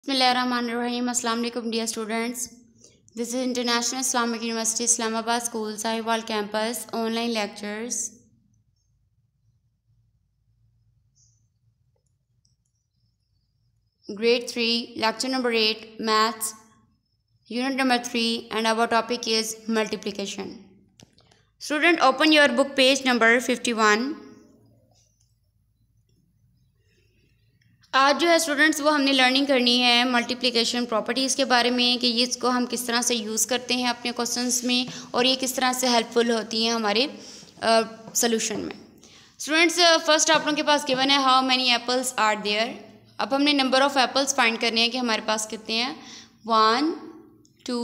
Bismillahirrahmanirrahim. Assalamu alaikum dear students. This is International Islamic University Islamabad School Sahiwal campus online lectures. Grade 3 lecture number 8 maths unit number 3 and our topic is multiplication. Student, open your book page number 51. आज जो है students वो हमने learning करनी है multiplication properties के बारे में कि ये इसको हम किस तरह से यूज़ करते हैं अपने क्वेश्चंस में और ये किस तरह से हेल्पफुल होती हैं हमारे सोल्यूशन में। स्टूडेंट्स, फर्स्ट आप लोगों के पास गिवन है how many apples are there. अब हमने नंबर ऑफ़ एप्पल्स फाइंड करने हैं कि हमारे पास कितने हैं। 1 2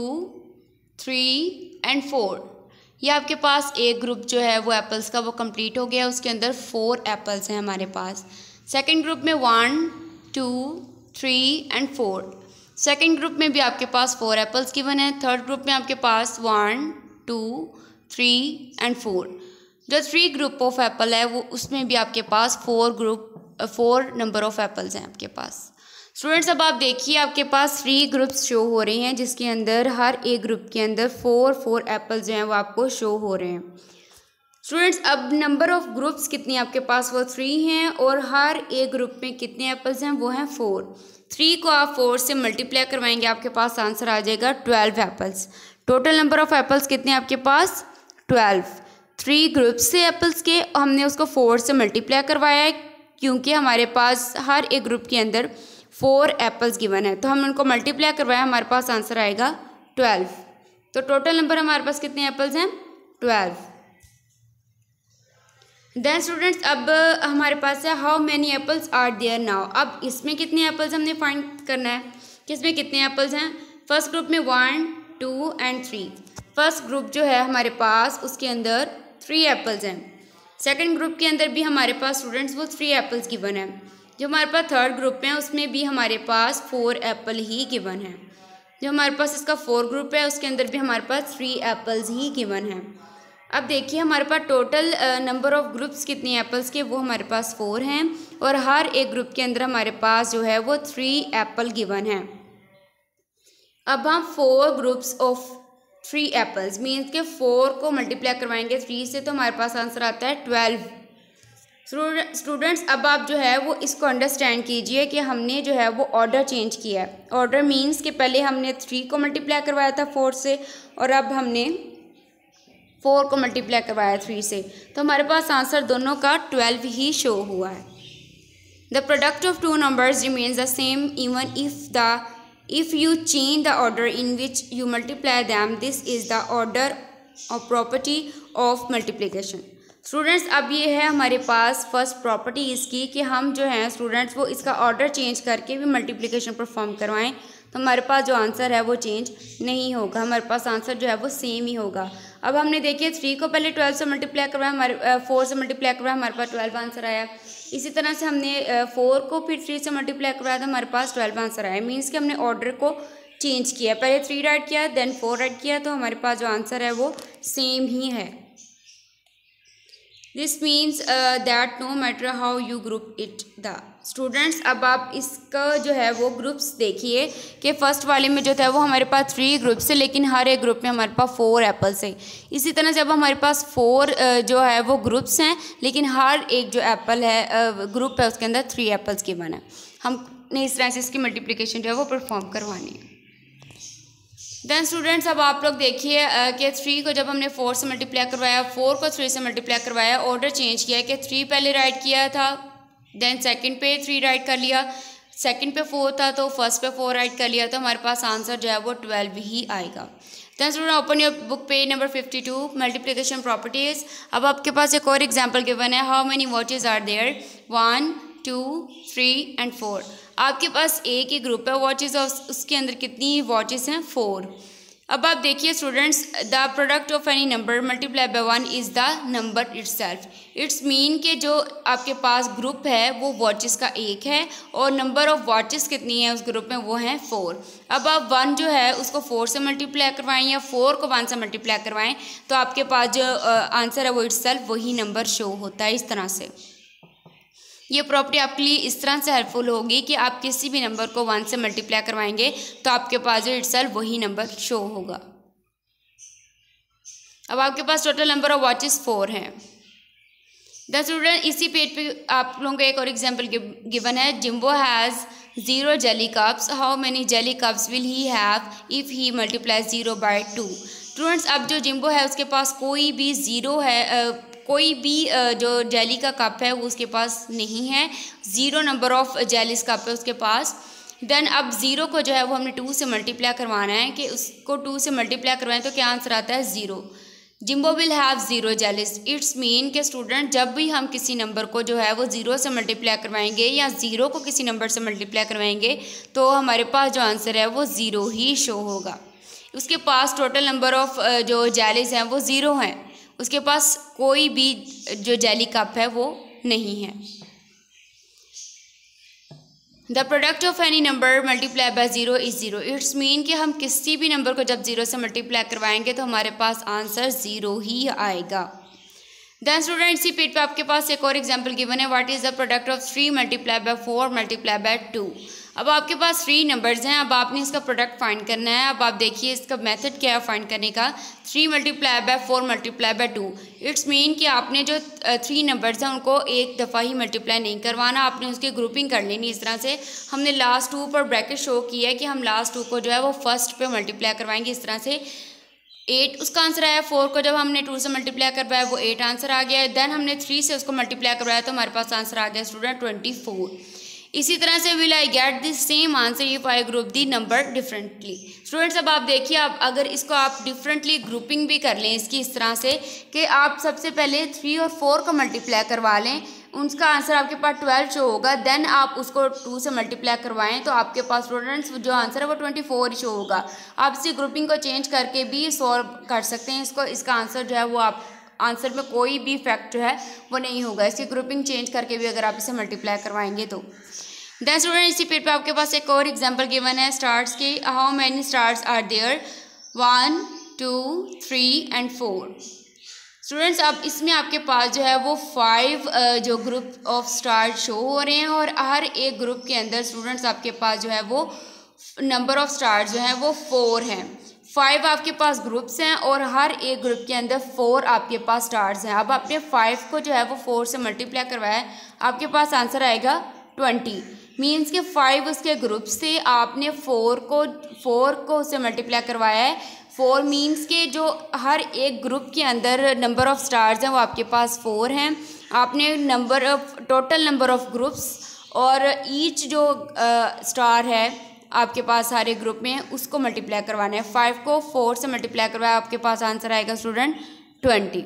3 एंड 4। ये आपके पास एक ग्रुप जो है वो एप्पल्स का वो कंप्लीट हो गया, उसके अंदर 4 एप्पल्स हैं हमारे पास। सेकेंड ग्रुप में 1 2 3 एंड 4। सेकेंड ग्रुप में भी आपके पास 4 एप्पल्स गिवन है। थर्ड ग्रुप में आपके पास 1 2 3 एंड 4। जो 3 ग्रुप ऑफ एप्पल है वो उसमें भी आपके पास 4 नंबर ऑफ एप्पल्स हैं आपके पास। स्टूडेंट्स, अब आप देखिए आपके पास 3 ग्रुप्स शो हो रहे हैं जिसके अंदर हर एक ग्रुप के अंदर 4 एप्पल्स जो हैं वो आपको शो हो रहे हैं। स्टूडेंट्स, अब नंबर ऑफ़ ग्रुप्स कितनी आपके पास वो 3 हैं और हर एक ग्रुप में कितने एप्पल्स हैं वो हैं 4। 3 को आप 4 से मल्टीप्लाई करवाएंगे, आपके पास आंसर आ जाएगा 12 apples. Total number of apples कितने आपके पास 12। 3 ग्रुप्स से एप्पल्स के हमने उसको 4 से मल्टीप्लाई करवाया है क्योंकि हमारे पास हर एक ग्रुप के अंदर 4 एप्पल्स गिवन है, तो हमने उनको मल्टीप्लाई करवाया, हमारे पास आंसर आएगा 12। तो टोटल नंबर हमारे पास कितने एप्पल्स हैं 12। देन स्टूडेंट्स, अब हमारे पास है how many apples are there now. अब इसमें कितने एप्पल्स हमने फाइंड करना है कि इसमें कितने एप्पल्स हैं। फर्स्ट ग्रुप में 1 2 एंड 3। फर्स्ट ग्रुप जो है हमारे पास उसके अंदर 3 एप्पल्स हैं। सेकंड ग्रुप के अंदर भी हमारे पास स्टूडेंट्स वो 3 एप्पल्स गिवन है। जो हमारे पास थर्ड ग्रुप है उसमें भी हमारे पास 4 एप्पल ही गिवन है। जो हमारे पास इसका 4 ग्रुप है उसके अंदर भी हमारे पास 3 एप्पल्स ही गिवन है। अब देखिए हमारे पास टोटल नंबर ऑफ़ ग्रुप्स कितनी एप्पल्स के वो हमारे पास 4 हैं और हर एक ग्रुप के अंदर हमारे पास जो है वो 3 एप्पल गिवन है। अब हम 4 ग्रुप्स ऑफ 3 एप्पल्स मीन्स के 4 को मल्टीप्लाई करवाएंगे 3 से तो हमारे पास आंसर आता है 12। स्टूडेंट्स, अब आप जो है वो इसको अंडरस्टैंड कीजिए कि हमने जो है वो ऑर्डर चेंज किया है। ऑर्डर मीन्स कि पहले हमने 3 को मल्टीप्लाई करवाया था 4 से और अब हमने 4 को मल्टीप्लाई करवाया 3 से, तो हमारे पास आंसर दोनों का 12 ही शो हुआ है। The product of 2 numbers remains the same even if you change the order in which you multiply them. This is the order of property of multiplication. Students, अब ये है हमारे पास फर्स्ट प्रॉपर्टी इसकी कि हम जो हैं स्टूडेंट्स वो इसका ऑर्डर चेंज करके भी मल्टीप्लिकेशन परफॉर्म करवाएं तो हमारे पास जो आंसर है वो चेंज नहीं होगा, हमारे पास आंसर जो है वो सेम ही होगा। अब हमने देखिए 3 को पहले 12 से मल्टीप्लाई करवाया, हमारे 4 से मल्टीप्लाई करवाया, हमारे पास 12 आंसर आया। इसी तरह से हमने 4 को फिर 3 से मल्टीप्लाई करवाया था, हमारे पास 12 आंसर आया। मीन्स कि हमने ऑर्डर को चेंज किया, पहले 3 राइट किया देन 4 राइट किया, तो हमारे पास जो आंसर है वो सेम ही है। This means that no matter how you group it the. Students, अब आप इसका जो है वो ग्रुप्स देखिए कि फर्स्ट वाले में जो था वो हमारे पास 3 ग्रुप्स है लेकिन हर एक ग्रुप में हमारे पास 4 एप्पल्स है। इसी तरह से अब हमारे पास 4 जो है वो ग्रुप्स हैं लेकिन हर एक जो एप्पल है ग्रुप है उसके अंदर 3 एप्पल्स गिवन है। हमने इस तरह से इसकी मल्टीप्लिकेशन जो है वो परफॉर्म करवानी है। देन स्टूडेंट्स, अब आप लोग देखिए कि 3 को जब हमने 4 से मल्टीप्लाई करवाया, 4 को 3 से मल्टीप्लाई करवाया, ऑर्डर चेंज किया कि 3 पहले राइट किया था देन सेकंड पे 3 राइट कर लिया, सेकंड पे 4 था तो फर्स्ट पे 4 राइट कर लिया, तो हमारे पास आंसर जो है वो 12 ही आएगा। Then student, open your book page number 52 multiplication properties. अब आपके पास एक और एग्जाम्पल गिवन है how many watches are there 1 2 3 and 4। आपके पास एक ही ग्रुप है वॉचेस और उसके अंदर कितनी वॉचेस हैं 4। अब आप देखिए students, the product of any number multiply by 1 is the number itself. It's mean कि जो आपके पास ग्रुप है वो वॉचेस का एक है और नंबर ऑफ वॉचेस कितनी है उस ग्रुप में वो हैं 4। अब आप 1 जो है उसको 4 से मल्टीप्लाई करवाएं या 4 को 1 से मल्टीप्लाई करवाएं तो आपके पास जो आंसर है वो इटसेल्फ वही नंबर शो होता है इस तरह से। ये प्रॉपर्टी आपके लिए इस तरह से हेल्पफुल होगी कि आप किसी भी नंबर को 1 से मल्टीप्लाई करवाएंगे तो आपके पास जो इटसेल्फ वही नंबर शो होगा। अब आपके पास टोटल नंबर ऑफ वॉचेस 4 हैं। द स्टूडेंट, इसी पेज पे आप लोगों को एक और एग्जांपल गिवन है। Jimbo has 0 jelly cups, how many jelly cups will he have if he multiply 0 by 2। Students, अब जो जिम्बो है उसके पास कोई भी ज़ीरो है, कोई भी जो जेली का कप है वो उसके पास नहीं है, 0 नंबर ऑफ जेलीस कप है उसके पास। देन अब 0 को जो है वो हमने 2 से मल्टीप्लाई करवाना है कि उसको 2 से मल्टीप्लाई करवाएं तो क्या आंसर आता है 0। Jimbo will have 0 jellies. It's mean के स्टूडेंट जब भी हम किसी नंबर को जो है वो 0 से मल्टीप्लाई करवाएंगे या 0 को किसी नंबर से मल्टीप्लाई करवाएंगे तो हमारे पास जो आंसर है वो 0 ही शो होगा। उसके पास टोटल नंबर ऑफ जो जेलिस हैं वो 0 हैं, उसके पास कोई भी जो जेली कप है वो नहीं है। The product of any number multiply by 0 is 0। It's mean कि हम किसी भी नंबर को जब 0 से मल्टीप्लाई करवाएंगे तो हमारे पास आंसर 0 ही आएगा। देन स्टूडेंट, इसी पेज पे आपके पास एक और एग्जांपल गिवन है। What is the product of 3 multiply by 4 multiply by 2। अब आपके पास 3 नंबर्स हैं, अब आपने इसका प्रोडक्ट फाइंड करना है। अब आप देखिए इसका मेथड क्या है फाइंड करने का। 3 multiply by 4 multiply by 2। It's mean कि आपने जो 3 नंबर्स हैं उनको एक दफ़ा ही मल्टीप्लाई नहीं करवाना, आपने उसकी ग्रुपिंग कर लेनी इस तरह से। हमने लास्ट 2 पर ब्रैकेट शो किया है कि हम लास्ट 2 को जो है वो फर्स्ट पे मल्टीप्लाई करवाएंगे इस तरह से। 8 उसका आंसर आया। 4 को जब हमने 2 से मल्टीप्लाई करवाया वो 8 आंसर आ गया है। देन हमने 3 से उसको मल्टीप्लाई करवाया तो हमारे पास आंसर आ गया स्टूडेंट 24। इसी तरह से will I get this same answer if I group the number differently. Students, अब आप देखिए, आप अगर इसको आप डिफरेंटली ग्रुपिंग भी कर लें इसकी इस तरह से कि आप सबसे पहले 3 और 4 को मल्टीप्लाई करवा लें, उसका आंसर आपके पास 12 शो होगा। देन आप उसको 2 से मल्टीप्लाई करवाएं तो आपके पास स्टूडेंट्स जो आंसर है वो 24 शो होगा। आप इसी ग्रुपिंग को चेंज करके भी सॉल्व कर सकते हैं इसको। इसका आंसर जो है वो आप आंसर में कोई भी इफेक्ट जो है वो नहीं होगा इसकी ग्रुपिंग चेंज करके भी अगर आप इसे मल्टीप्लाई करवाएंगे तो। देन स्टूडेंट, इसी पेज पे आपके पास एक और एग्जांपल गिवन है स्टार्स की। How many stars are there? 1 2 3 and 4। Students, अब इसमें आपके पास जो है वो 5 जो ग्रुप ऑफ स्टार शो हो रहे हैं और हर एक ग्रुप के अंदर स्टूडेंट्स आपके पास जो है वो नंबर ऑफ स्टार्स जो है वो 4 हैं। 5 आपके पास ग्रुप्स हैं और हर एक ग्रुप के अंदर 4 आपके पास स्टार्स हैं। अब आपने 5 को जो है वो 4 से मल्टीप्लाई करवाया, आपके पास आंसर आएगा 20। मीन्स के 5 उसके ग्रुप से आपने 4 को उससे मल्टीप्लाई करवाया है। 4 मीन्स के जो हर एक ग्रुप के अंदर नंबर ऑफ़ स्टार्स हैं वो आपके पास 4 हैं। आपने टोटल नंबर ऑफ़ ग्रुप्स और ईच जो स्टार है आपके पास हर एक ग्रुप में उसको मल्टीप्लाई करवाना है। 5 को 4 से मल्टीप्लाई करवाया, आपके पास आंसर आएगा student 20।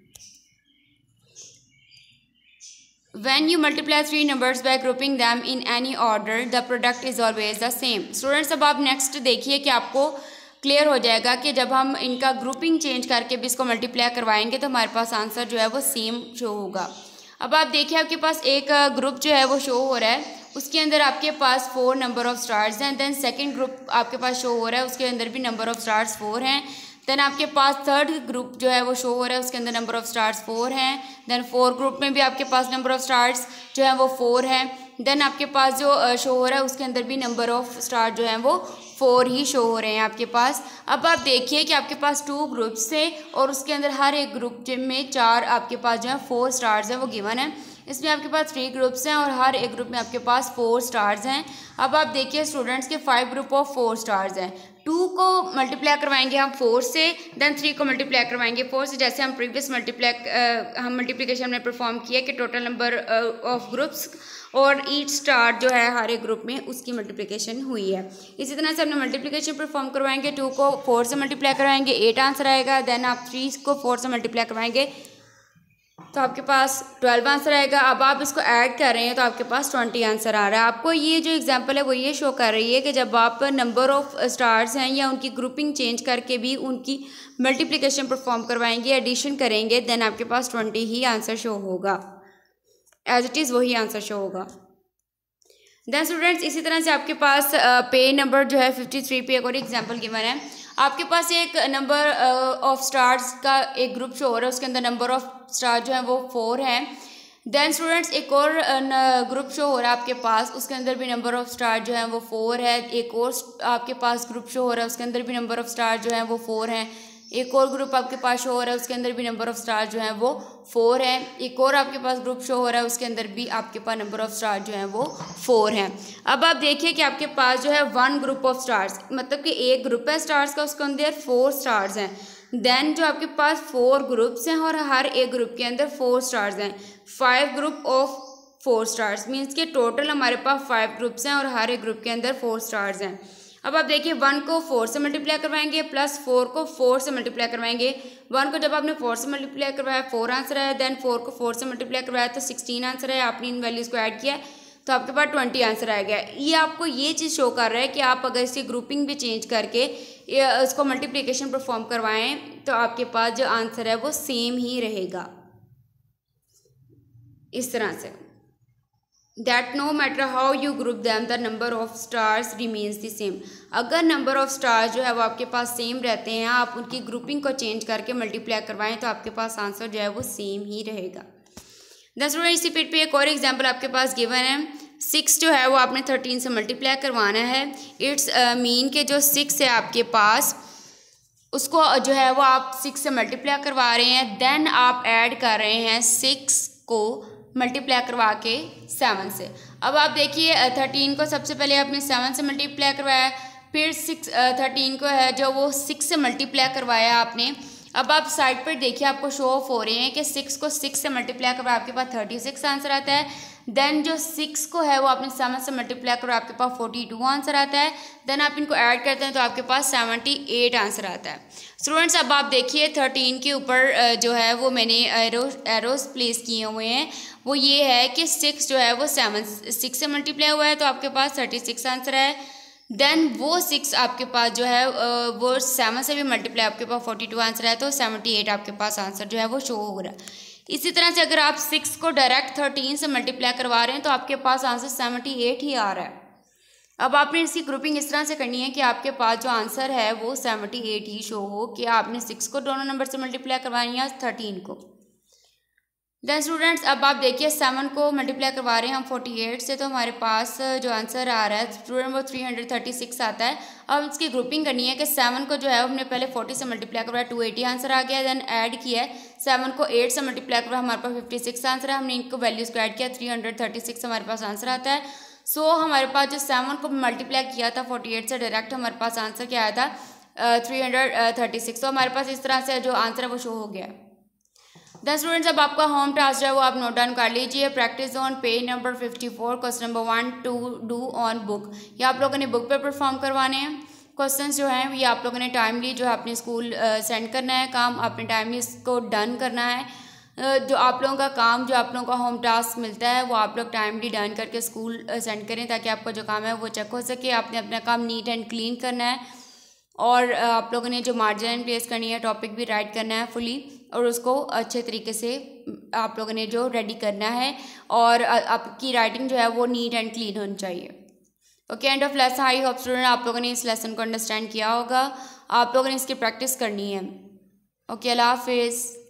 When you multiply 3 numbers by grouping them in any order, the product is always the same. Students, अब आप नेक्स्ट देखिए कि आपको क्लियर हो जाएगा कि जब हम इनका ग्रुपिंग चेंज करके भी इसको मल्टीप्लाई करवाएंगे तो हमारे पास आंसर जो है वो सेम शो होगा। अब आप देखिए आपके पास एक ग्रुप जो है वो शो हो रहा है, उसके अंदर आपके पास 4 नंबर ऑफ़ स्टार्स हैं। देन सेकंड ग्रुप आपके पास शो हो रहा है, उसके अंदर भी नंबर ऑफ़ स्टार्स 4 हैं। देन आपके पास थर्ड ग्रुप जो है वो शो हो रहा है, उसके अंदर नंबर ऑफ़ स्टार्स 4 हैं। देन 4 ग्रुप में भी आपके पास नंबर ऑफ़ स्टार्स जो है वो 4 हैं। देन आपके पास जो शो हो रहा है उसके अंदर भी नंबर ऑफ़ स्टार जो हैं वो 4 ही शो हो रहे हैं आपके पास। अब आप देखिए कि आपके पास 2 ग्रुप्स थे और उसके अंदर हर एक ग्रुप में 4 आपके पास जो है 4 स्टार्स हैं वो गिवन है। इसमें आपके पास 3 ग्रुप्स हैं और हर एक ग्रुप में आपके पास 4 स्टार्स हैं। अब आप देखिए स्टूडेंट्स के 5 ग्रुप ऑफ 4 स्टार्स हैं। 2 को मल्टीप्लाई करवाएंगे हम 4 से, देन 3 को मल्टीप्लाई करवाएंगे 4 से, जैसे हम प्रीवियस हम मल्टीप्लिकेशन में परफॉर्म किया कि टोटल नंबर ऑफ ग्रुप्स और ईच स्टार जो है हर एक ग्रुप में उसकी मल्टीप्लिकेशन हुई है। इसी तरह से हमने मल्टीप्लिकेशन परफॉर्म करवाएंगे। 2 को 4 से मल्टीप्लाई करवाएंगे, 8 आंसर आएगा। देन आप 3 को 4 से मल्टीप्लाई करवाएंगे तो आपके पास 12 आंसर आएगा। अब आप इसको ऐड कर रहे हैं तो आपके पास 20 आंसर आ रहा है। आपको ये जो एग्जांपल है वो ये शो कर रही है कि जब आप नंबर ऑफ़ स्टार्स हैं या उनकी ग्रुपिंग चेंज करके भी उनकी मल्टीप्लिकेशन परफॉर्म करवाएंगे, एडिशन करेंगे, देन आपके पास 20 ही आंसर शो होगा, एज इट इज़ वही आंसर शो होगा। देन स्टूडेंट्स, इसी तरह से आपके पास पेज नंबर जो है 53 पे एक और एग्जाम्पल गिवन है। आपके पास एक नंबर ऑफ़ स्टार्स का एक ग्रुप शो हो रहा है, उसके अंदर नंबर ऑफ़ स्टार जो है वो 4 हैं। देन स्टूडेंट्स एक और ग्रुप शो हो रहा है आपके पास, उसके अंदर भी नंबर ऑफ स्टार जो है वो 4 है। एक और आपके पास ग्रुप शो हो रहा है, उसके अंदर भी नंबर ऑफ स्टार जो है वो 4 हैं। एक और ग्रुप आपके पास शो हो रहा है, उसके अंदर भी नंबर ऑफ स्टार जो है वो 4 है। एक और आपके पास ग्रुप शो हो रहा है, उसके अंदर भी आपके पास नंबर ऑफ स्टार जो है वो 4 हैं। अब आप देखिए कि आपके पास जो है 1 ग्रुप ऑफ स्टार्स, मतलब कि एक ग्रुप है स्टार्स का, उसके अंदर 4 स्टार्स हैं। देन जो आपके पास 4 ग्रुप्स हैं और हर एक ग्रुप के अंदर 4 स्टार्स हैं। 5 ग्रुप ऑफ 4 स्टार्स मीन्स कि टोटल हमारे पास 5 ग्रुप्स हैं और हर एक ग्रुप के अंदर 4 स्टार्स हैं। अब आप देखिए 1 को 4 से मल्टीप्लाई करवाएंगे प्लस 4 को 4 से मल्टीप्लाई करवाएंगे। 1 को जब आपने 4 से मल्टीप्लाई करवाया 4 आंसर है, देन 4 को 4 से मल्टीप्लाई करवाया तो 16 आंसर है। आपने इन वैल्यूज़ को ऐड किया तो आपके पास 20 आंसर आ गया। ये आपको ये चीज़ शो कर रहा है कि आप अगर इसकी ग्रुपिंग भी चेंज करके इसको मल्टीप्लिकेशन परफॉर्म करवाएं तो आपके पास जो आंसर है वो सेम ही रहेगा। इस तरह से that no matter how you group them the number of stars remains the same। अगर नंबर ऑफ स्टार्स जो है वो आपके पास सेम रहते हैं, आप उनकी ग्रुपिंग को चेंज करके मल्टीप्लाई करवाएं तो आपके पास आंसर जो है वो सेम ही रहेगा। दस स्टूडेंट इसी पेज पे एक और एग्जांपल आपके पास गिवन है। 6 जो है वो आपने 13 से मल्टीप्लाई करवाना है। इट्स मीन के जो 6 है आपके पास उसको जो है वो आप 6 से मल्टीप्लाई करवा रहे हैं, देन आप ऐड कर रहे हैं 6 को मल्टीप्लाई करवा के 7 से। अब आप देखिए 13 को सबसे पहले आपने 7 से मल्टीप्लाई करवाया, फिर 13 को है जो वो 6 से मल्टीप्लाई करवाया आपने। अब आप साइड पर देखिए आपको शो ऑफ हो रहे हैं कि 6 को 6 से मल्टीप्लाई करवाया आपके पास 36 आंसर आता है। देन जो 6 को है वो आपने 7 से मल्टीप्लाई करो आपके पास 42 आंसर आता है। देन आप इनको ऐड करते हैं तो आपके पास 78 आंसर आता है। स्टूडेंट्स अब आप देखिए 13 के ऊपर जो है वो मैंने एरोस प्लेस किए हुए हैं। वो ये है कि 6 जो है वो 6 से मल्टीप्लाई हुआ है तो आपके पास 36 आंसर है। देन वो 6 आपके पास जो है वो 7 से भी मल्टीप्लाई आपके पास 42 आंसर है तो 78 आपके पास आंसर जो है वो शो हो रहा है। इसी तरह से अगर आप 6 को डायरेक्ट 13 से मल्टीप्लाई करवा रहे हैं तो आपके पास आंसर 78 ही आ रहा है। अब आपने इसकी ग्रुपिंग इस तरह से करनी है कि आपके पास जो आंसर है वो 78 ही शो हो कि आपने 6 को दोनों नंबर से मल्टीप्लाई करवानी है 13 को। देन स्टूडेंट्स अब आप देखिए 7 को मल्टीप्लाई करवा रहे हैं हम 48 से तो हमारे पास जो आंसर आ रहा है स्टूडेंट वो 336 आता है। अब इसकी ग्रुपिंग करनी है कि 7 को जो है हमने पहले 40 से मल्टीप्लाई करवाया 280 आंसर आ गया। देन ऐड किया है 7 को 8 से मल्टीप्लाई करवाया हमारे पास 56 आंसर है। हमने इनको वैल्यूज़ को ऐड किया 336 हमारे पास आंसर आता है। सो हमारे पास जो 7 को मल्टीप्लाई किया था 48 से डायरेक्ट हमारे पास आंसर क्या आया था 336। तो हमारे पास इस तरह से जो आंसर है वो शो हो गया। देन स्टूडेंट्स अब आपका होम टास्क जो है वो आप नोट डाउन कर लीजिए। Practice on page number 54 question number 1 to do on book. ये आप लोगों ने बुक पे परफॉर्म करवाने हैं। क्वेश्चंस जो हैं ये आप लोगों ने टाइमली जो है अपने स्कूल सेंड करना है, काम आपने टाइमली इसको डन करना है। जो आप लोगों का काम जो आप लोगों का होम टास्क मिलता है वो आप लोग टाइमली डन करके स्कूल सेंड करें ताकि आपका जो काम है वो चेक हो सके। आपने अपना काम नीट एंड क्लीन करना है और आप लोगों ने जो मार्जिन प्लेस करनी है टॉपिक भी राइट करना है फुली और उसको अच्छे तरीके से आप लोगों ने जो रेडी करना है और आपकी राइटिंग जो है वो नीट एंड क्लीन होनी चाहिए। Okay end of lesson. I hope student आप लोगों ने इस लेसन को अंडरस्टैंड किया होगा। आप लोगों ने इसकी प्रैक्टिस करनी है। ओके अल्लाह हाफिज़।